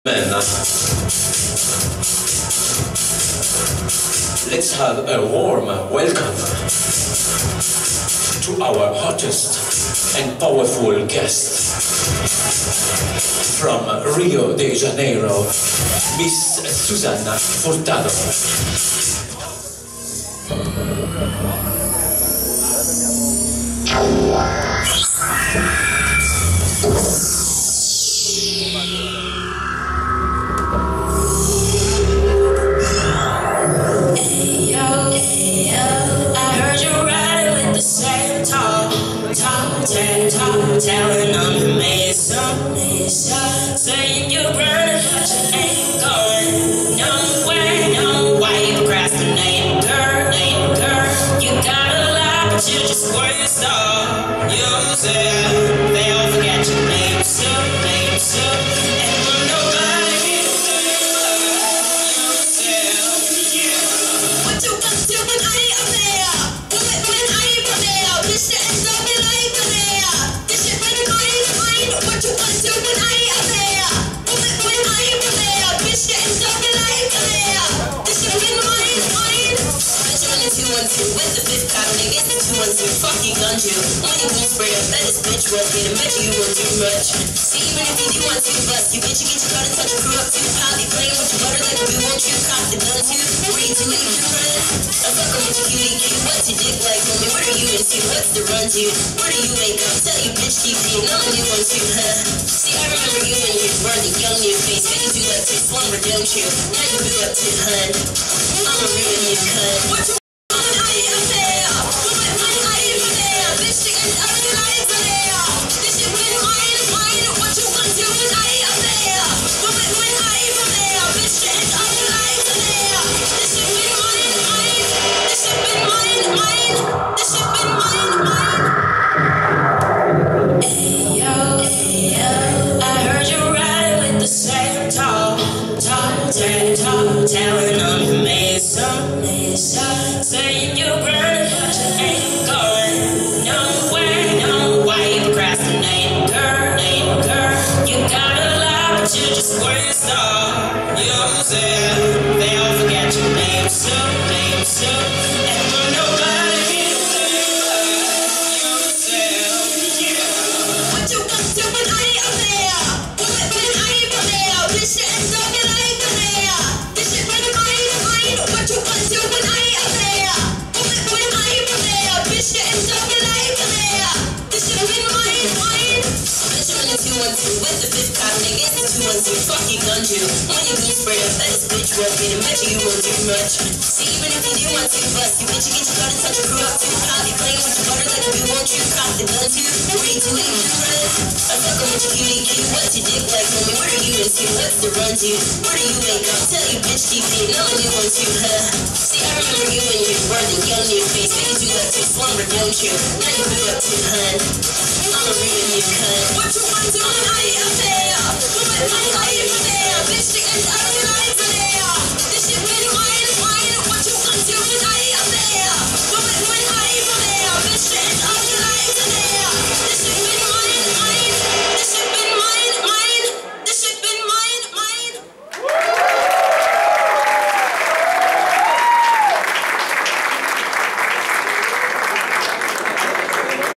Men, let's have a warm welcome to our hottest and powerful guest from Rio de Janeiro, Miss Susana Furtado. Telling on the mason, saying you're running, but you ain't going nowhere. No, why you procrastinating, girl? You got a lot, but you just waste all yourself. They'll forget your name soon, and will nobody yourself. What you gonna do when I ain't up there? When I ain't up there, bitch, that ends up in life up there. What you want to do when I ain't up there? When I ain't up there, bitch, that ends up in life up there. This shit been mine. Bitch, I'm in the 212 with the fifth cop, niggas the 212. Fuck you, gun you. When you gon' spray up, bet this bitch won't get a bet you won't do much. See, even if you do want to bust, you bitch, you get your gun and touch your crew up too. Probably playing with your butter like a boo, won't you? Cock the gun too. Where you doing, you run? I'm fucking with your cutie cute. What's your dick like, homie? What are you into? What's the run to? Where do you wake up? Tell you bitch keep being on you want to, huh? See, I remember you when you were the young in your face. Bitches you like to slumber, don't you? Now you blew up to hun. I'ma ruin you, cunt. What you want when I ain't up there? When I ain't up there? Bitch, the end up in life up there. This shit been mine. What you want to do when I ain't up there? When I ain't up there? Bitch, the end up in life up there. This shit been mine. This shit been mine. This shit been mine. Hey yo, I heard you riding with the same tall, telling on the mason, saying you're running, but you ain't going nowhere. No, why you procrastinating, girl? You got a lot, but you just waste all yourself. They'll forget your name soon, and will nobody yourself. What you gonna do when I ain't up there? When I ain't up there, bitch, that ends up in life up there. This shit been mine. What you gonna do when I ain't up there? When I ain't up there, bitch, that ends up in life up there. This shit been mine. Bitch, I'm in the 212 with the fifth cop, niggas the 212. Fuck you, gun you. When you gon' spray up, bet this bitch won't get a bet you won't do much. See, even if you do want to bust, you bitch, you get your gun and touch your crew up too. Probably playing with your butter like a boo, won't you? Cock the gun too. Where you doing, you run? I'm fucking with your cutie cute. What's your dick like, homie? What are you into? What's the run to? Where do you wake up? Tell you bitch keep being on you want to, huh? See, I remember you when you were the young in your face. Bitches you like to slumber, don't you? Now you blew up too, hun. I'ma ruin you, cunt.